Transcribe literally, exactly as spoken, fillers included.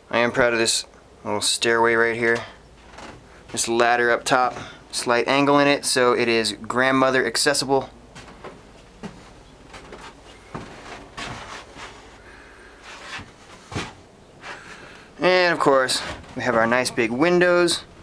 I am proud of this little stairway right here. This ladder up top, slight angle in it, so it is grandmother accessible. And of course, we have our nice big windows.